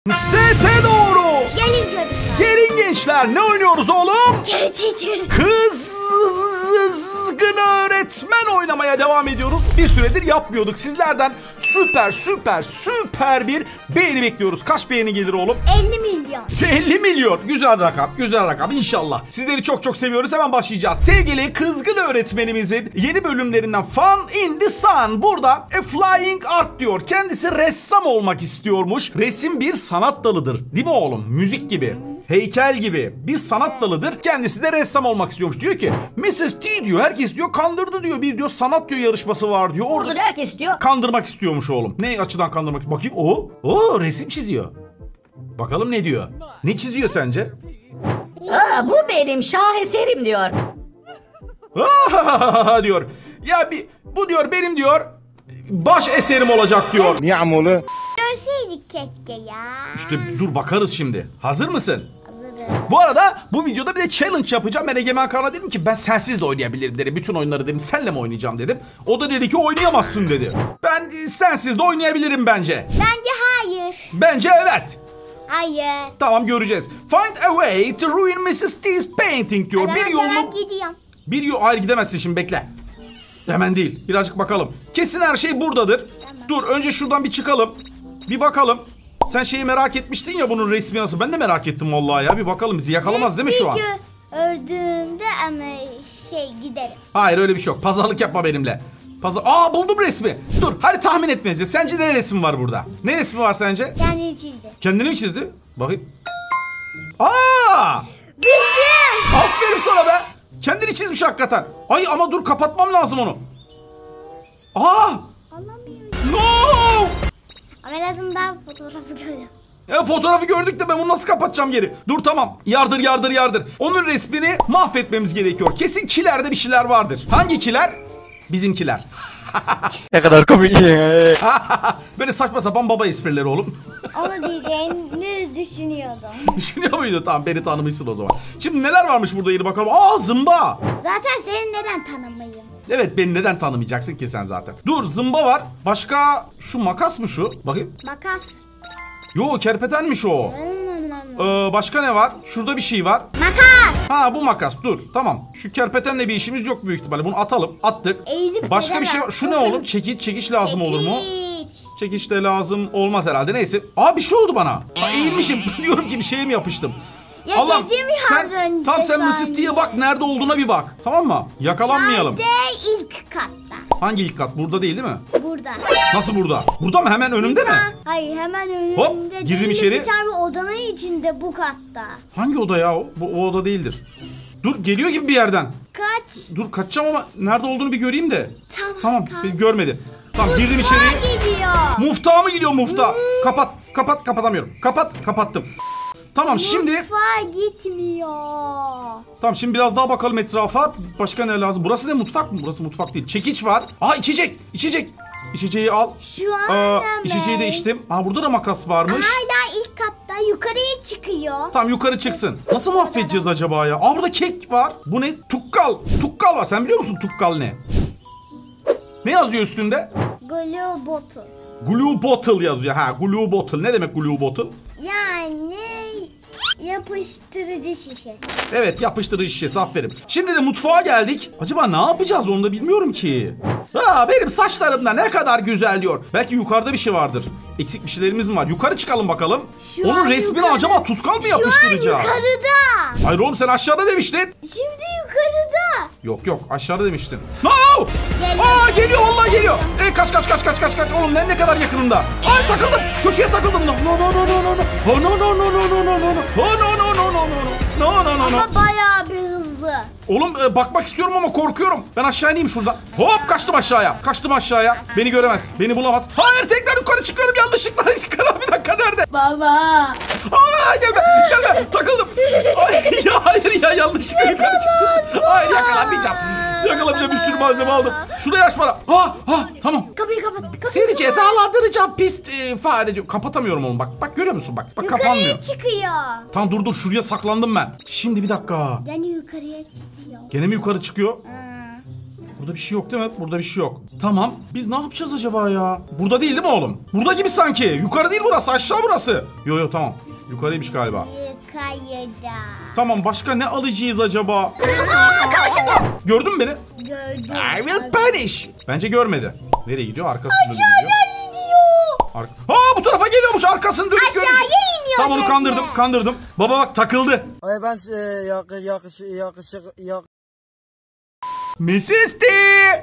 Sese doğru. Gelin çocuklar. Gelin gençler, ne oynuyoruz oğlum? Gerçekten. Kızgın öğretmen oynamaya devam ediyoruz. Bir süredir yapmıyorduk. Sizlerden süper bir beğeni bekliyoruz. Kaç beğeni gelir oğlum? 50 milyon. 50 milyon. Güzel rakam inşallah. Sizleri çok seviyoruz. Hemen başlayacağız. Sevgili kızgın öğretmenimizin yeni bölümlerinden Fun in the Sun. Burada A Flying Art diyor. Kendisi ressam olmak istiyormuş. Resim bir sanat dalıdır. Değil mi oğlum? Müzik gibi, heykel gibi bir sanat dalıdır. Kendisi de ressam olmak istiyormuş. Diyor ki Mrs. T diyor, herkes diyor kandırdı diyor. Bir diyor sanat diyor yarışması var diyor. Orada herkes diyor. Kandırmak istiyormuş oğlum. Ne açıdan kandırmak? Bakayım. O resim çiziyor. Bakalım ne diyor? Ne çiziyor sence? Bu benim şaheserim diyor. Diyor. Ya bu diyor benim diyor baş eserim olacak diyor. Niye amolu? Görseydik keşke ya. İşte dur bakarız şimdi. Hazır mısın? Hazırım. Bu arada bu videoda bir de challenge yapacağım. Ben Egemen Kaan'a dedim ki ben sensiz de oynayabilirim dedim. Bütün oyunları dedim senle mi oynayacağım dedim. O da dedi ki oynayamazsın dedi. Ben sensiz de oynayabilirim bence. Bence hayır. Bence evet. Hayır. Tamam göreceğiz. Find a way to ruin Mrs. T's painting diyor. Bir yolunu... gidiyorum. Hayır gidemezsin şimdi bekle. Hemen değil. Birazcık bakalım. Kesin her şey buradadır. Tamam. Dur önce şuradan bir çıkalım. Bir bakalım. Sen şeyi merak etmiştin ya bunun resmi nasıl. Ben de merak ettim vallahi ya. Bir bakalım bizi yakalamaz değil mi şu an? Ördüğümde ama giderim. Hayır öyle bir şey yok. Pazarlık yapma benimle. Buldum resmi. Dur hadi tahmin etmeyeceğiz. Sence ne resmi var burada? Ne resmi var sence? Kendini çizdi. Kendini mi çizdi? Bakayım. Bittim. Aferin sana be. Kendini çizmiş hakikaten. Ay ama dur kapatmam lazım onu. Anlamıyorum. No! Ama en azından fotoğrafı gördüm. Fotoğrafı gördük de ben bunu nasıl kapatacağım geri? Dur tamam. Yardır. Onun resmini mahvetmemiz gerekiyor. Kesin kilerde bir şeyler vardır. Hangi kiler? Bizimkiler. Ne kadar komik. Böyle saçma sapan baba esprileri oğlum. Onu diyeceğini düşünüyordum. Düşünüyor muydun? Tamam beni tanımışsın o zaman. Şimdi neler varmış burada yeni bakalım. Zımba. Zaten seni neden tanımayayım? Evet beni neden tanımayacaksın ki sen zaten. Dur zımba var. Başka şu makas mı şu? Bakayım. Makas. Yo kerpetenmiş o. Başka ne var? Şurada bir şey var. Makas. Bu makas dur tamam. Şu kerpetenle bir işimiz yok büyük ihtimalle. Bunu atalım. Attık. Eğilip Başka bir şey var. Şu ne oğlum? Çekiç lazım olur mu? Çekiç de lazım olmaz herhalde. Neyse. Bir şey oldu bana. Eğilmişim. Diyorum ki bir şeye mi yapıştım? Ya Allah'ım, dedim ya az önce. Tamam sen Mrs. T'ye bak nerede olduğuna bir bak. Tamam mı? Yakalanmayalım. ilk katta. Hangi ilk kat? Burada değil mi? Burada. Nasıl burada? Burada mı? Hemen önümde mi? Hayır hemen önümde. Hop, girdim değil, içeri. Bir tane odanın içinde bu katta. Hangi oda ya o? O oda değildir. Dur geliyor gibi bir yerden. Kaç. Dur kaçacağım ama nerede olduğunu bir göreyim de. Tamam kaç. görmedi. Tamam girdim içeri. Gidiyor. Mufta mı gidiyor mufta? Kapatamıyorum. Kapattım. Tamam şimdi. Mutfağa gitmiyor. Tamam şimdi biraz daha bakalım etrafa. Başka ne lazım? Burası ne mutfak mı? Burası mutfak değil. Çekiç var. İçecek. İçeceği al. Şu an İçeceği de içtim. Burada da makas varmış. Hala ilk katta yukarıya çıkıyor. Tamam yukarı çıksın. Nasıl mahvedeceğiz acaba ya? Burada kek var. Bu ne? Tukkal var. Sen biliyor musun tukkal ne? Ne yazıyor üstünde? Glue bottle. Glue bottle yazıyor. Glue bottle. Ne demek glue bottle? Yani yapıştırıcı şişesi. Evet yapıştırıcı şişesi aferin. Şimdi de mutfağa geldik. Acaba ne yapacağız onu da bilmiyorum ki. Benim saçlarım da ne kadar güzel diyor. Belki yukarıda bir şey vardır. Eksik bir şeylerimiz mi var? Yukarı çıkalım bakalım. Onun resmini acaba tutkal mı yapıştıracağız? Şu an yukarıda. Hayır oğlum sen aşağıda demiştin. Şimdi yukarıda. Yok aşağıda demiştin. No! Geliyor vallahi geliyor. Kaç. Oğlum ne kadar yakınımda. Takıldım. Köşeye takıldım. No. Ama bayağı bir hızlı. Oğlum bakmak istiyorum ama korkuyorum. Ben aşağı ineyim şuradan. Hop kaçtım aşağıya. Beni göremez. Beni bulamaz. Hayır tekrar yukarı çıkıyorum yanlışlıkla. Bir dakika nerede? Baba. Gelme. Takıldım. Hayır ya yanlışlıkla yukarı çıktım. Hayır yakalamayacağım. Bir sürü malzeme aldım. Şurayı aç bana. Tamam. Kapıyı kapat. Seni cezalandıracağım pis fare diyor. Kapatamıyorum oğlum bak görüyor musun bak kapanmıyor. Yukarıya çıkıyor. Tamam dur şuraya saklandım ben. Şimdi bir dakika. Yani yukarıya çıkıyor. Gene mi yukarı çıkıyor? Burada bir şey yok değil mi? Burada bir şey yok. Tamam. Biz ne yapacağız acaba ya? Burada değil mi oğlum? Burada gibi sanki. Yukarı değil burası. Aşağı burası. Yo tamam. Yukarıymış galiba. Yukarıda. Tamam, başka ne alacağız acaba? Gördün mü beni? Gördüm. I will punish. Bence görmedi. Nereye gidiyor? Arkasını dönüp gidiyor. Bu tarafa geliyormuş. Arkasını dönüp görmüş. Aşağıya iniyor. Tamam, onu kandırdım. Baba bak, takıldı. Ay ben Mrs. T.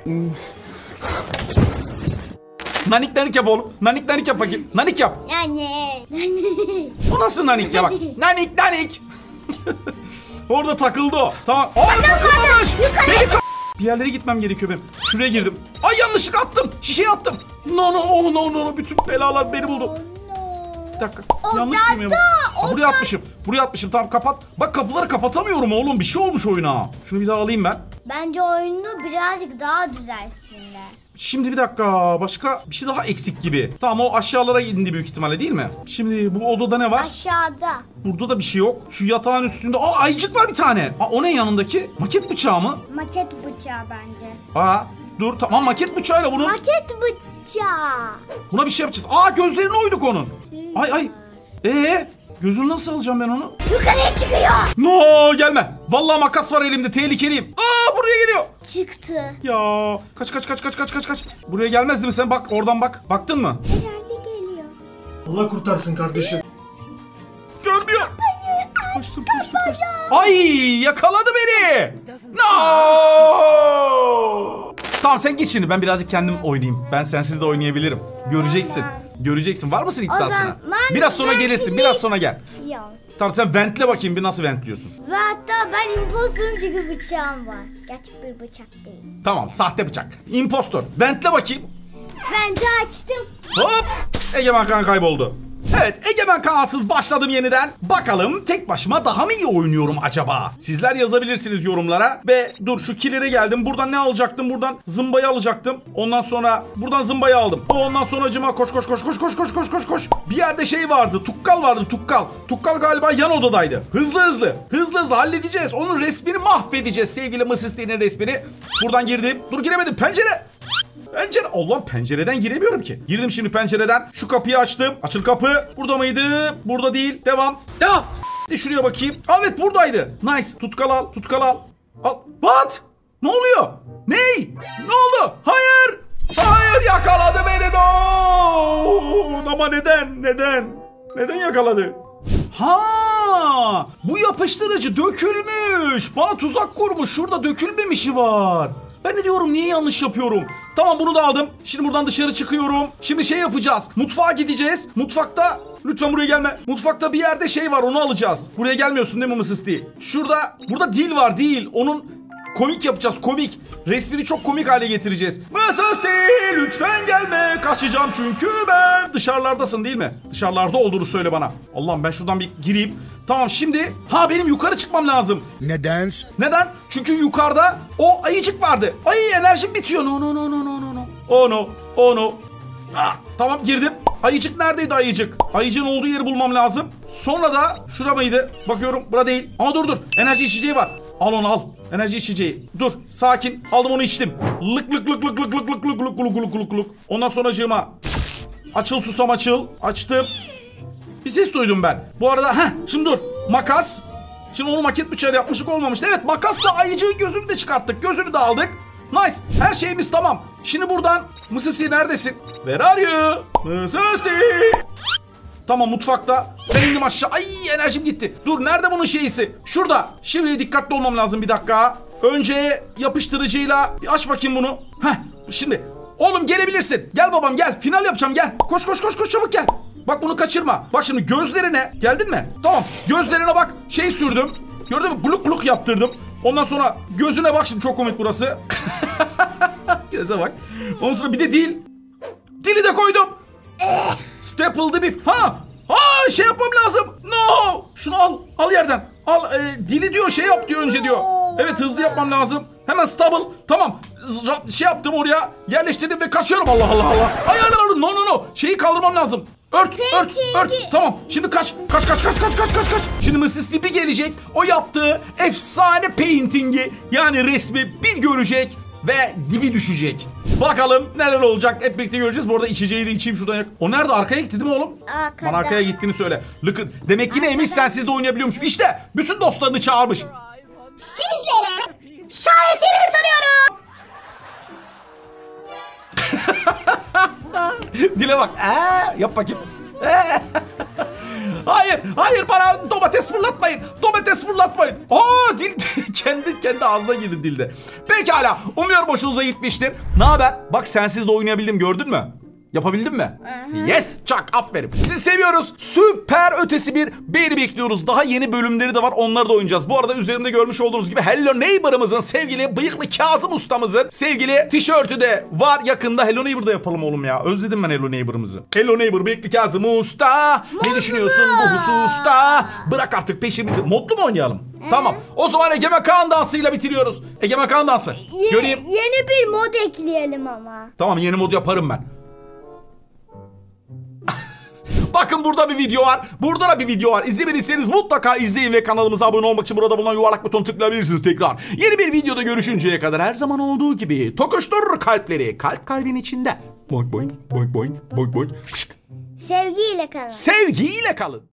Nanik yap oğlum. Nanik yap bakayım. Nanik yap. Anne. O nasıl nanik ya bak. Nanik. Orada takıldı o. Tamam. Takılmamış. Bir yerlere gitmem gerekiyor benim. Şuraya girdim. Ay, yanlışlıkla attım. Şişeyi attım. No. Bütün belalar beni buldu. Bir dakika. Yanlış girmiyor. Buraya atmışım. Tamam, kapat. Bak, kapıları kapatamıyorum oğlum. Bir şey olmuş oyuna. Şunu bir daha alayım ben. Bence oyunu birazcık daha düzeltsinler. Şimdi bir dakika. Başka bir şey daha eksik gibi. Tamam, o aşağılara indi büyük ihtimalle, değil mi? Şimdi bu odada ne var? Aşağıda. Burada da bir şey yok. Şu yatağın üstünde. Ayıcık var bir tane. O ne yanındaki? Maket bıçağı mı? Maket bıçağı bence. Dur, tamam, maket bıçağıyla bunun. Maket bıçağı. Buna bir şey yapacağız. Gözlerini oyduk onun. Ay. Gözünü nasıl alacağım ben onu? Yukarıya çıkıyor. No, gelme. Vallahi makas var elimde. Tehlikeliyim. Buraya geliyor. Çıktı. Ya kaç. Buraya gelmez mi sen? Bak, oradan bak. Baktın mı? Herhalde geliyor. Allah kurtarsın kardeşim. Görmüyor. Kaçtım. Ay, yakaladı beni. No. Tamam, sen git şimdi. Ben birazcık kendim oynayayım. Ben sensiz de oynayabilirim. Göreceksin. Var mısın iddiasına? Biraz sonra gelirsin. Biraz sonra gel. Yok. Tamam, sen ventle bakayım bir, nasıl ventliyorsun. Ve hatta ben impostorum çünkü bıçağım var. Gerçek bir bıçak değil. Tamam, sahte bıçak. Impostor. Ventle bakayım. Bence açtım. Hop. Egemen Kan kayboldu. Evet, Egemen Kansız başladım yeniden. Bakalım tek başıma daha mı iyi oynuyorum acaba? Sizler yazabilirsiniz yorumlara. Ve dur, şu killer'e geldim. Buradan ne alacaktım? Buradan zımbayı alacaktım. Ondan sonra buradan zımbayı aldım. Ondan sonra acıma koş. Bir yerde şey vardı. Tukkal vardı, tukkal. Tukkal galiba yan odadaydı. Hızlı halledeceğiz. Onun resmini mahvedeceğiz. Sevgili Mısısti'nin resmini. Buradan girdim. Dur, giremedim. Pencere. Allah, pencereden giremiyorum ki. Girdim şimdi pencereden. Şu kapıyı açtım. Açıl kapı. Burada mıydı? Burada değil. Devam. Şuraya bakayım. Evet, buradaydı. Nice. Tutkal al. What? Ne oluyor? Ney? Ne oldu? Hayır, yakaladı beni. No. Ama neden yakaladı? Bu yapıştırıcı dökülmüş. Bana tuzak kurmuş. Şurada dökülmemişi var. Ben ne diyorum, niye yanlış yapıyorum? Tamam, bunu da aldım. Şimdi buradan dışarı çıkıyorum. Şimdi şey yapacağız. Mutfağa gideceğiz. Mutfakta, lütfen buraya gelme. Mutfakta bir yerde şey var, onu alacağız. Buraya gelmiyorsun değil mi Mısısti? Burada dil var, değil. Onun komik yapacağız, komik. Resmini çok komik hale getireceğiz. Mısısti, lütfen gelme. Kaçacağım çünkü ben. Dışarılardasın değil mi? Dışarılarda olduğunu söyle bana. Allah'ım, ben şuradan bir gireyim. Tamam, şimdi benim yukarı çıkmam lazım. Neden? Çünkü yukarıda o ayıcık vardı. Ay, enerjim bitiyor. No. Tamam, girdim. Ayıcık neredeydi, ayıcık? Ayıcığın olduğu yeri bulmam lazım. Sonra da şura mıydı? Bakıyorum, bura değil. Ama dur. Enerji içeceği var. Al onu, al. Enerji içeceği. Dur, sakin. Aldım, onu içtim. Lık. Ondan sonracığıma. Açıl susam açıl. Açtım. Bir ses duydum ben. Bu arada şimdi dur. Makas. Şimdi onu maket bıçağıyla yapmışık olmamıştı. Evet, makasla ayıcığın gözünü de çıkarttık. Gözünü de aldık. Nice. Her şeyimiz tamam. Şimdi buradan. Mısısti, neredesin? Where are you? Mısısti. Tamam, mutfakta. Ben indim aşağı. Ay, enerjim gitti. Dur, nerede bunun şeyisi? Şurada. Şimdi dikkatli olmam lazım, bir dakika. Önce yapıştırıcıyla bir aç bakayım bunu. Şimdi. Oğlum, gelebilirsin. Gel babam, gel. Final yapacağım, gel. Koş çabuk gel. Bak, bunu kaçırma. Bak şimdi gözlerine. Geldin mi? Tamam. Gözlerine bak. Şey sürdüm. Gördün mü? Gluk yaptırdım. Ondan sonra gözüne bak şimdi, çok komik burası. Göze bak. Ondan sonra bir de dil. Dili de koydum. Stapled beef. Şey yapmam lazım. No. Şunu al. Al yerden. Al. Dili diyor, şey yap diyor önce diyor. Evet, hızlı yapmam lazım. Hemen stable. Tamam. Şey yaptım oraya. Yerleştirdim ve kaçıyorum. Allah. Ay, no. Şeyi kaldırmam lazım. Ört. Tamam. Şimdi kaç. Şimdi Mısısti bir gelecek. O yaptığı efsane painting'i, yani resmi bir görecek. ve dibi düşecek. Bakalım neler olacak hep birlikte göreceğiz. Bu arada içeceği de içeyim şuradan. O nerede? Arkaya gitti değil mi oğlum? Arkada. Bana arkaya gittiğini söyle. Lıkır. Demek ki neymiş, sensiz de oynayabiliyormuş. İşte bütün dostlarını çağırmış. Sizlere şaheserimi soruyorum. Dile bak. Yap bakayım. Hayır bana domates fırlatmayın. Domates fırlatmayın. Dil kendi ağzına girdi dilde. Pekala. Umuyorum hoşunuza gitmiştir. Ne haber? Bak sensiz de oynayabildim, gördün mü? Yapabildin mi? Yes, çak, aferin. Sizi seviyoruz. Süper ötesi bir beni bekliyoruz. Daha yeni bölümleri de var. Onları da oynayacağız. Bu arada üzerimde görmüş olduğunuz gibi Hello Neighbor'ımızın sevgili bıyıklı Kazım ustamızın sevgili tişörtü de var yakında. Hello Neighbor'da yapalım oğlum ya. Özledim ben Hello Neighbor'ımızı. Hello Neighbor bıyıklı Kazım usta. Ne düşünüyorsun bu hususta? Bırak artık peşimizi. Modlu mu oynayalım? Tamam. O zaman Egemen Kaan dansıyla bitiriyoruz. Egemen Kaan dansı. Göreyim. Yeni bir mod ekleyelim ama. Tamam, yeni mod yaparım ben. Bakın burada bir video var. Burada da bir video var. İzlemediyseniz mutlaka izleyin ve kanalımıza abone olmak için burada bulunan yuvarlak butonu tıklayabilirsiniz tekrar. Yeni bir videoda görüşünceye kadar her zaman olduğu gibi tokuştur kalpleri. Kalp kalbin içinde. Boing boing boing boing boing boing. Sevgiyle kalın. Sevgiyle kalın.